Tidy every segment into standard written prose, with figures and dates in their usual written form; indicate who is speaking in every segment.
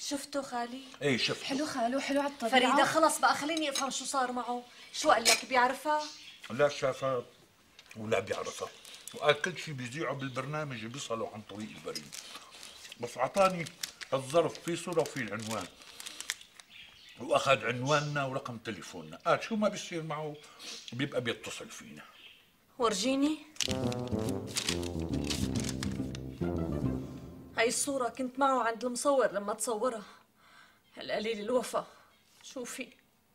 Speaker 1: شفته خالي؟
Speaker 2: ايه شفته.
Speaker 3: حلو خالو، حلو على الطبيعة.
Speaker 1: فريدة خلص بقى خليني افهم شو صار معه. شو قال لك، بيعرفها؟
Speaker 2: لا شافها ولا بيعرفها، وقال كل شيء بيذيعوا بالبرنامج بيصلوا عن طريق البريد، بس اعطاني الظرف فيه صورة وفيه العنوان، واخذ عنواننا ورقم تليفوننا، قال شو ما بيصير معه بيبقى بيتصل فينا.
Speaker 1: ورجيني. هاي الصورة كنت معه عند المصور لما تصورها. القليل الوفا. شوفي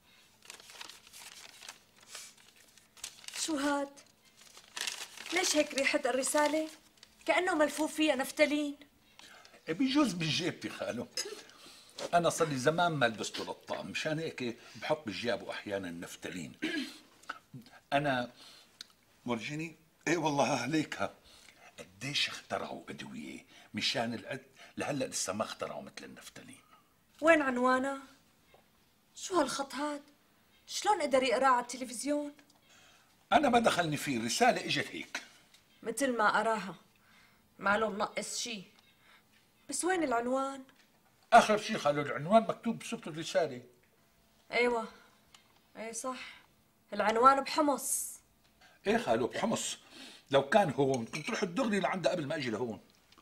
Speaker 1: شو هاد؟ ليش هيك ريحة الرسالة؟ كأنه ملفوف فيها نفتالين.
Speaker 2: بيجوز بجيبتي خالو، انا صار لي زمان ما لبسته للطعم، مشان هيك بحط بجيابه احيانا نفتالين. انا ورجيني. ايه والله عليكها، قديش اخترعوا ادويه مشان العد، لهلا لسه ما اخترعوا مثل النفتالين.
Speaker 1: وين عنوانها؟ شو هالخط هاد؟ شلون قدر يقراه على التلفزيون؟
Speaker 2: انا ما دخلني فيه، رساله اجت هيك
Speaker 1: مثل ما أراها، معلوم منقص شي. بس وين العنوان؟
Speaker 2: اخر شيء خلوا العنوان مكتوب بصورة الرساله.
Speaker 1: ايوه ايه صح، العنوان بحمص.
Speaker 2: ايه خالو بحمص، لو كان هون كنت رحت دغري لعندها قبل ما اجي لهون.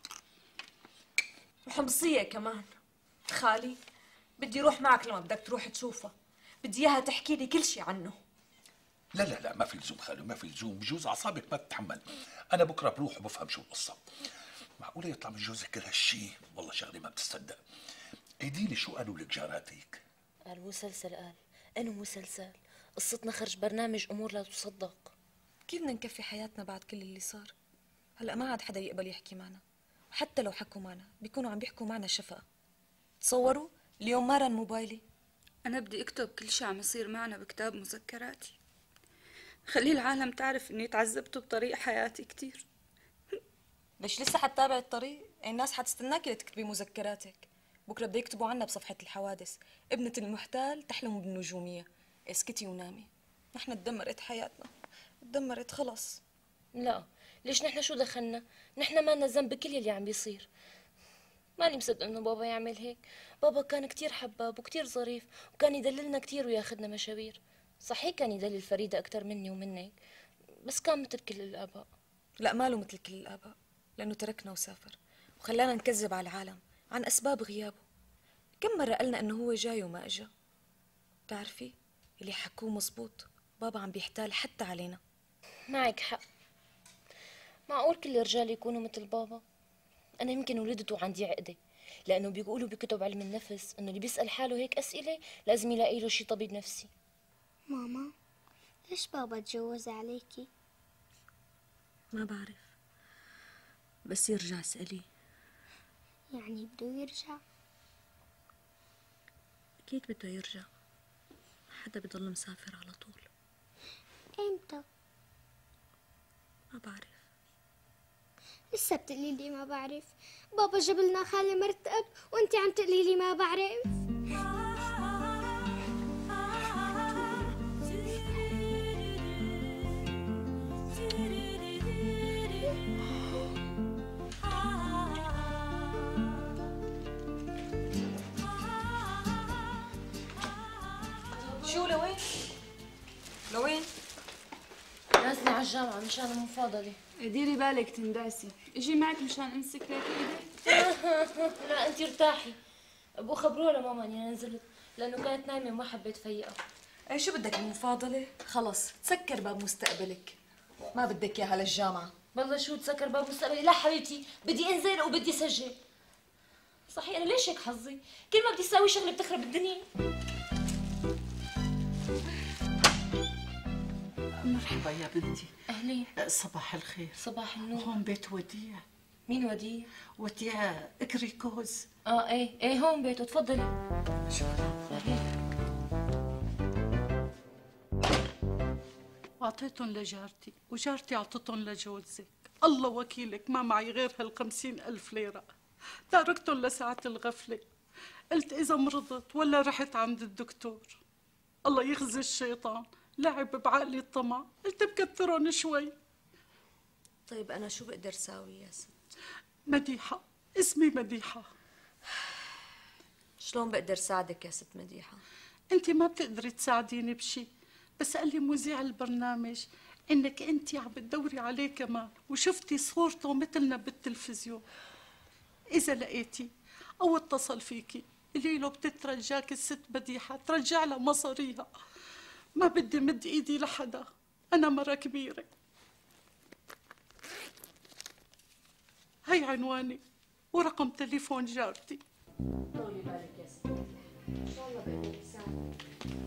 Speaker 1: وحمصية كمان. خالي بدي روح معك لما بدك تروح تشوفها، بدي اياها تحكي لي كل شي عنه.
Speaker 2: لا لا لا، ما في لزوم خالو، ما في لزوم، بجوز اعصابك ما تتحمل. انا بكره بروح وبفهم شو القصه. معقوله يطلع من جوزك كل هالشيء؟ والله شغله ما بتصدق. ايدي لي شو قالوا لك جاراتك؟
Speaker 3: قال مسلسل، قال انه مسلسل، قصتنا خرج برنامج امور لا تصدق.
Speaker 4: كيف بدنا نكفي حياتنا بعد كل اللي صار؟ هلا ما عاد حدا يقبل يحكي معنا، وحتى لو حكوا معنا بيكونوا عم بيحكوا معنا شفقة. تصوروا اليوم ما رن موبايلي.
Speaker 5: أنا بدي أكتب كل شي عم يصير معنا بكتاب مذكراتي، خلي العالم تعرف إني تعذبت بطريق حياتي كتير.
Speaker 4: ليش لسه حتتابع الطريق؟ الناس حتستناكي لتكتبي مذكراتك. بكره بده يكتبوا عنا بصفحة الحوادث، ابنة المحتال تحلم بالنجومية. اسكتي ونامي، نحن تدمرت حياتنا، تدمرت خلص.
Speaker 3: لا، ليش نحن شو دخلنا؟ نحن ما لنا ذنب بكل اللي عم بيصير. ماني مصدق انه بابا يعمل هيك. بابا كان كتير حباب وكتير ظريف، وكان يدللنا كتير وياخدنا مشاوير. صحيح كان يدلل فريدة اكتر مني ومنك، بس كان مثل كل الاباء.
Speaker 4: لا، ماله مثل كل الآباء، لأنه تركنا وسافر وخلانا نكذب على العالم عن أسباب غيابه. كم مرة قلنا إنه هو جاي وما إجا. بتعرفي اللي حكوه مزبوط، بابا عم بيحتال حتى علينا.
Speaker 3: معك حق، معقول كل الرجال يكونوا مثل بابا؟ أنا يمكن ولدت وعندي عقدة، لأنه بيقولوا بكتب علم النفس إنه اللي بيسأل حاله هيك أسئلة لازم يلاقي له شي طبيب نفسي.
Speaker 6: ماما، ليش بابا تجوز عليكي؟
Speaker 1: ما بعرف، بس يرجع اسأليه.
Speaker 6: يعني بده يرجع؟
Speaker 1: أكيد بده يرجع، حدا بضل مسافر على طول.
Speaker 6: امتى؟
Speaker 1: ما بعرف.
Speaker 6: لسه بتقولي لي ما بعرف؟ بابا جاب لنا خالي مرتب وانت عم تقولي لي ما بعرف.
Speaker 4: شو لوين؟ لوين؟
Speaker 3: نازلة على الجامعة مشان المفاضلة.
Speaker 5: ديري بالك تنداسي، اجي معك مشان امسك لك ايدك.
Speaker 3: لا انتي ارتاحي، ابقوا خبروها لماما اني انا نزلت، لانه كانت نايمة وما حبيت فيقها.
Speaker 4: ايه شو بدك المفاضلة؟ خلص تسكر باب مستقبلك، ما بدك اياها للجامعة.
Speaker 3: والله شو تسكر باب مستقبلي؟ لا حبيبتي، بدي انزل وبدي سجل. صحيح انا ليش هيك حظي؟ كل ما بدي اسوي شغله بتخرب الدنيا.
Speaker 7: مرحبا يا بنتي.
Speaker 3: اهلين.
Speaker 7: صباح الخير.
Speaker 3: صباح النور.
Speaker 7: هون بيت وديع.
Speaker 3: مين وديع؟
Speaker 7: وديع اكريكوز.
Speaker 3: ايه هون بيته، تفضلي.
Speaker 7: أعطيتهم لجارتي وجارتي أعطتهم لجوزك. الله وكيلك ما معي غير هال50,000 ليرة. تركتهم لساعة الغفلة، قلت إذا مرضت ولا رحت عند الدكتور. الله يخزي الشيطان، لعب بعقلي الطمع، قلت بكثرهم شوي.
Speaker 1: طيب أنا شو بقدر ساوي يا ست؟
Speaker 7: مديحة، اسمي مديحة.
Speaker 1: شلون بقدر ساعدك يا ست مديحة؟
Speaker 7: انت ما بتقدري تساعديني بشي، بس قال لي مذيع البرنامج انك انت عم بتدوري عليه كمان وشفتي صورته مثلنا بالتلفزيون. اذا لقيتي او اتصل فيكي قولي له بتترجاك الست مديحة ترجع لها مصاريها. ما بدي مد ايدي لحدا، انا مرة كبيرة. هي عنواني ورقم تليفون جارتي.
Speaker 3: طولي بالك يا ست مديحة، ان شاء الله بقدر اساعدك.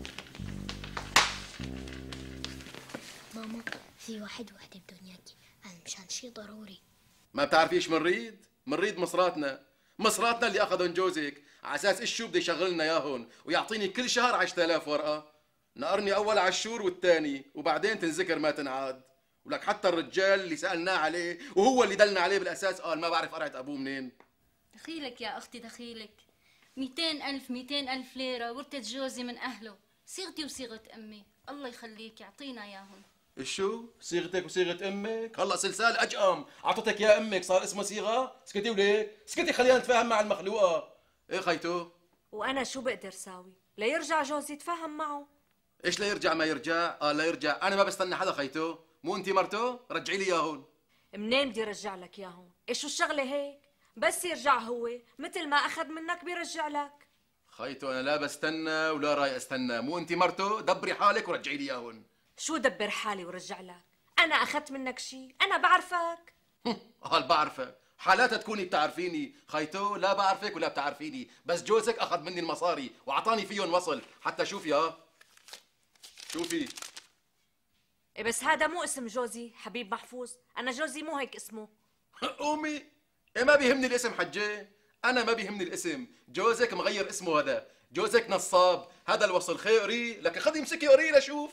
Speaker 6: ماما في واحد وحدة بدهم ياكي، أنا مشان شي ضروري.
Speaker 8: ما بتعرفيش منريد مصراتنا اللي اخذهم جوزك على اساس ايش شو بده يشغلنا ياهن ويعطيني كل شهر 10,000 ورقه. نقرني اول عالشور والثاني وبعدين تنذكر ما تنعاد. ولك حتى الرجال اللي سالناه عليه وهو اللي دلنا عليه بالاساس قال ما بعرف قرعه ابوه منين.
Speaker 9: دخيلك يا اختي دخيلك. 200,000 ليره ورثة جوزي من اهله، صيغتي وصيغه امي، الله يخليك يعطينا اياهم.
Speaker 8: شو؟ صيغتك وصيغه امك؟ هلا سلسال اجقم عطتك يا امك صار اسمه صيغه؟ اسكتي وليك، اسكتي خلينا نتفاهم مع المخلوقه. ايه خيتو؟
Speaker 1: وانا شو بقدر ساوي؟ ليرجع جوزي يتفاهم معه.
Speaker 8: ايش لا يرجع ما يرجع؟ لا يرجع، انا ما بستنى حدا خيتو، مو انت مرته؟ رجعي لي اياهم.
Speaker 1: منين بدي ارجع لك اياهم؟ ايش شو الشغله هيك؟ بس يرجع هو مثل ما اخذ منك بيرجع لك.
Speaker 8: خيتو انا لا بستنى ولا راي استنى، مو انت مرته؟ دبري حالك ورجعي لي اياهم.
Speaker 1: شو دبر حالي ورجع لك؟ انا اخذت منك شيء؟ انا بعرفك.
Speaker 8: قال بعرفك، حالاتها تكوني بتعرفيني، خيتو لا بعرفك ولا بتعرفيني، بس جوزك اخذ مني المصاري واعطاني فيهم وصل، حتى شوفي شوفي.
Speaker 1: إيه بس هذا مو اسم جوزي حبيب محفوظ، انا جوزي مو هيك اسمه.
Speaker 8: قومي. إيه ما بيهمني الاسم حجة، انا ما بيهمني الاسم، جوزك مغير اسمه هذا، جوزك نصاب، هذا الوصل خيري، لك خذي امسكي وريه لشوف.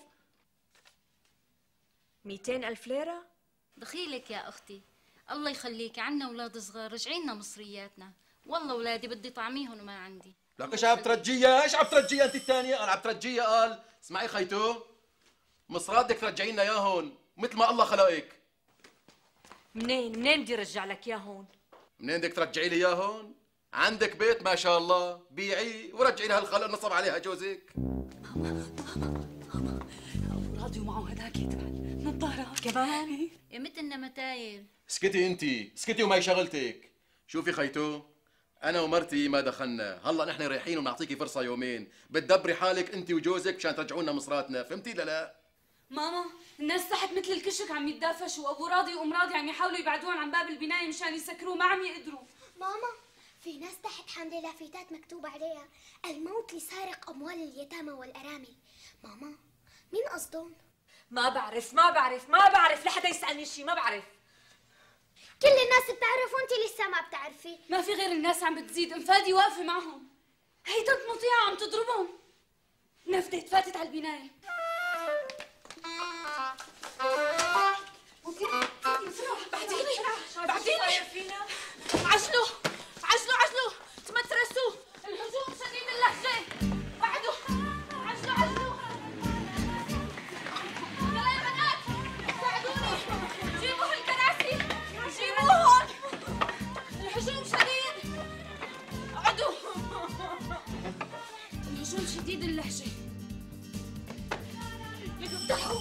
Speaker 1: 200,000 ليرة؟
Speaker 9: دخيلك يا اختي، الله يخليك، عنا اولاد صغار، رجعي لنا مصرياتنا، والله اولادي بدي طعميهم وما عندي.
Speaker 8: لك ايش عم ترجيها؟ ايش عم ترجيها انت الثانية؟ قال عم ترجيها قال، اسمعي خيتو، مصرات بدك ترجعي لنا اياهم مثل ما الله خلقك.
Speaker 1: منين بدي ارجع لك اياهم؟
Speaker 8: منين بدك ترجعي لي اياهم؟ عندك بيت ما شاء الله، بيعيه ورجعي لها الخلق نصب عليها جوزك.
Speaker 5: راضي ومعه هداك تبع النظارات
Speaker 1: كمان؟
Speaker 9: يا مثلنا متايل.
Speaker 8: اسكتي انت، اسكتي وما شغلتك. شوفي خيتو، انا ومرتي ما دخلنا، هلا نحن رايحين ونعطيكي فرصه يومين بتدبري حالك انت وجوزك مشان ترجعوا لنا مصراتنا، فهمتي لا لا؟
Speaker 5: ماما الناس تحت مثل الكشك عم يتدافشوا، وابو راضي وام راضي عم يحاولوا يبعدوهم عن باب البنايه مشان يسكروه، ما عم يقدروا.
Speaker 6: ماما في ناس تحت حاملة لافتات مكتوب عليها الموت لسارق أموال اليتامى والأرامل. ماما مين قصدهم؟
Speaker 1: ما بعرف لحدا يسألني شيء، ما بعرف.
Speaker 6: كل الناس بتعرف وانت لسه ما بتعرفي.
Speaker 5: ما في غير الناس عم بتزيد، انفادي واقفه معهم، هي طنط مطيعه عم تضربهم. نفدت فاتت على البنايه. بعديني عجلوا تمترسوا، الهجوم شديد اللهجه، بعدوا عجلوا يلا يا بنات ساعدوني، جيبوا هالكراسي جيبوهم، الهجوم شديد، اقعدوا. الهجوم شديد اللهجه. افتحوا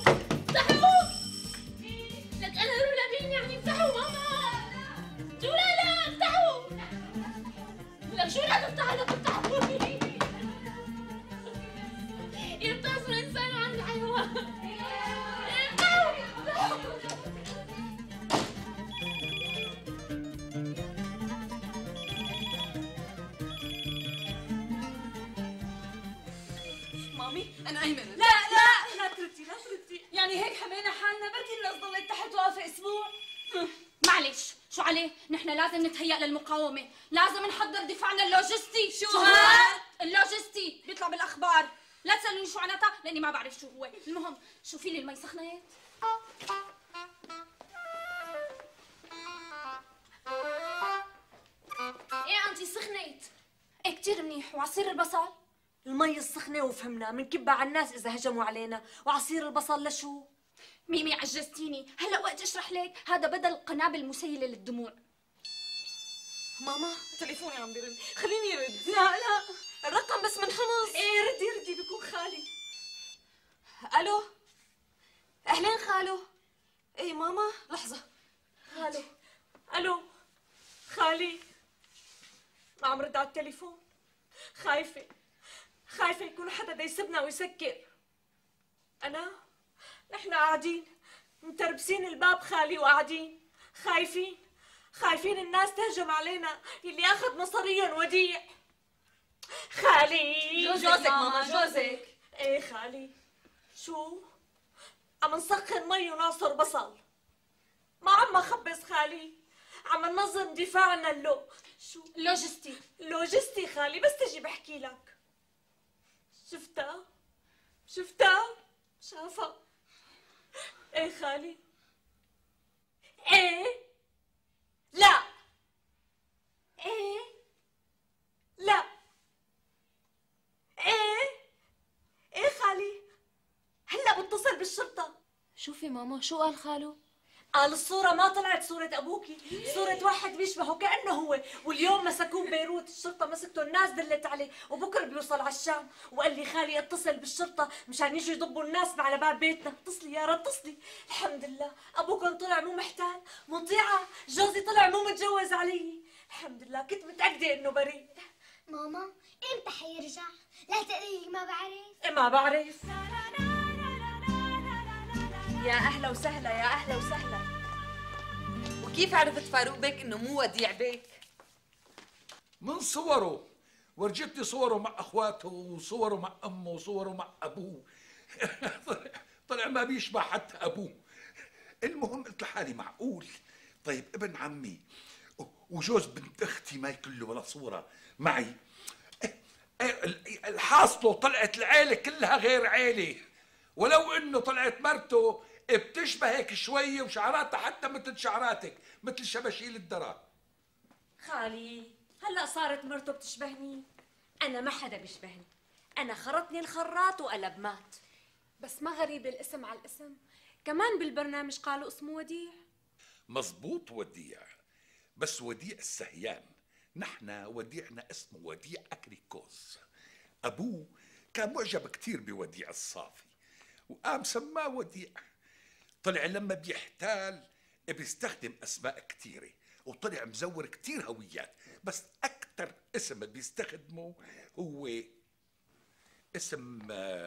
Speaker 5: لك انا رولا مين يعني افتحوا ماما جولا افتحوا لك شو لا تفتحوا يتصل الانسان عن الحيوان. افتحوا مامي انا ايمن.
Speaker 1: لا تردي
Speaker 5: يعني هيك حمينا حالنا، بركي الناس ضلت تحت واقفه اسبوع. معلش شو عليه، نحن لازم نتهيأ للمقاومه، لازم نحضر دفاعنا اللوجستي. شو هاد؟ اللوجستي بيطلع بالاخبار، لا تسالوني شو معناتها لاني ما بعرف شو هو. المهم شوفي لي المي سخنت. ايه انتي سخنت؟ ايه كتير منيح. وعصير البصل؟
Speaker 1: المي السخنة وفهمنا منكبها على الناس إذا هجموا علينا، وعصير البصل لشو؟
Speaker 5: ميمي عجزتيني، هلا وقت اشرح لك، هذا بدل قنابل مسيلة للدموع.
Speaker 1: ماما تليفوني عم بيرن، خليني يرد.
Speaker 5: لا
Speaker 1: التليفون. خايفة يكون حدا بده يسبنا ويسكر. نحن قاعدين متربسين الباب خالي وقاعدين خايفين الناس تهجم علينا يلي اخذ مصاريهم وديع. خالي
Speaker 4: جوزك ماما جوزك.
Speaker 1: ايه خالي. شو؟ عم نسخن مي ونعصر بصل. ما عم خبص خالي، عم ننظم دفاعنا شو؟ لوجستي خالي. بس تجي بحكي لك. شفتها؟ شافها. ايه خالي. ايه لا. ايه لا. ايه خالي. هلا بتصل بالشرطة.
Speaker 3: شوفي ماما شو قال خالو؟
Speaker 1: قال الصورة ما طلعت صورة أبوكي، صورة واحد بيشبهه كأنه هو، واليوم مسكوه ببيروت، الشرطة مسكته، الناس دلت عليه، وبكره بيوصل على الشام، وقال لي خالي اتصل بالشرطة مشان يجوا يضبوا الناس على باب بيتنا، اتصلي يا رب اتصلي. الحمد لله، أبوكم طلع مو محتال، مطيعة، جوزي طلع مو متجوز علي، الحمد لله، كنت متأكدة إنه بريء.
Speaker 6: ماما امتى حيرجع؟ لا تقولي ما بعرف.
Speaker 1: إيه ما بعرف. يا أهلا وسهلا يا أهلا وسهلا.
Speaker 4: وكيف عرفت فاروق بيك انه مو وديع بيك؟
Speaker 2: من صوره، ورجتني صوره مع اخواته وصوره مع امه وصوره مع ابوه. طلع ما بيشبه حتى ابوه. المهم قلت لحالي معقول. طيب ابن عمي وجوز بنت اختي ما يكون له ولا صوره معي. الحاصله طلعت العيله كلها غير عيله، ولو انه طلعت مرته بتشبه هيك شويه وشعراتها حتى مثل شعراتك، مثل شباشيل الدرا.
Speaker 1: خالي هلا صارت مرته بتشبهني؟ انا ما حدا بيشبهني، انا خرطني الخراط وقلب مات.
Speaker 5: بس ما غريب الاسم على الاسم، كمان بالبرنامج قالوا اسمه وديع.
Speaker 2: مزبوط وديع، بس وديع السهيان. نحن وديعنا اسمه وديع أكريكوز. أبوه كان معجب كتير بوديع الصافي وقام سماه وديع. طلع لما بيحتال بيستخدم أسماء كتيرة وطلع مزور كتير هويات، بس أكتر اسم بيستخدمه هو اسم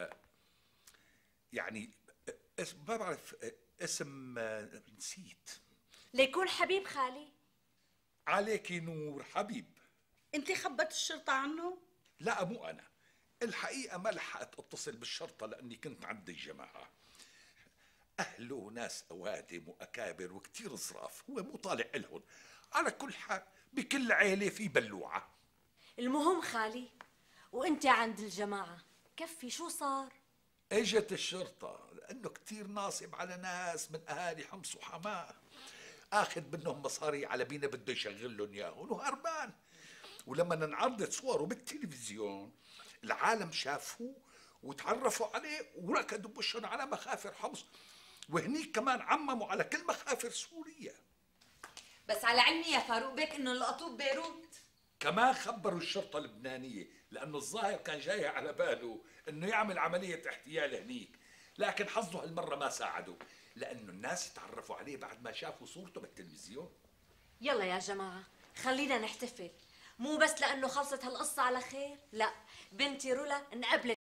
Speaker 2: يعني اسم ما بعرف، اسم نسيت.
Speaker 1: ليكون حبيب خالي.
Speaker 2: عليك نور حبيب.
Speaker 7: انت خبت الشرطة عنه؟
Speaker 2: لا مو أنا، الحقيقة ما لحقت اتصل بالشرطة لأني كنت عند الجماعة. أهله ناس أوادم وأكابر وكتير صراف، هو مو طالع إلهم. على كل حال بكل عيلة في بلوعة.
Speaker 1: المهم خالي وانت عند الجماعة كفي شو صار؟
Speaker 2: اجت الشرطة لأنه كتير ناصب على ناس من أهالي حمص وحماه، اخذ منهم مصاري على بينا بده يشغل لهم اياهم وهربان. ولما انعرضت صوره بالتلفزيون العالم شافوه وتعرفوا عليه وركضوا بوشهم على مخافر حمص، وهنيك كمان عمموا على كل مخافر سوريا.
Speaker 4: بس على علمي يا فاروق بيك انه لقطوه ببيروت.
Speaker 2: كمان خبروا الشرطة اللبنانية لأنه الظاهر كان جاي على باله إنه يعمل عملية احتيال هنيك، لكن حظه هالمرة ما ساعده لأنه الناس تعرفوا عليه بعد ما شافوا صورته بالتلفزيون.
Speaker 1: يلا يا جماعة خلينا نحتفل، مو بس لأنه خلصت هالقصة على خير، لا بنتي رولا انقبلت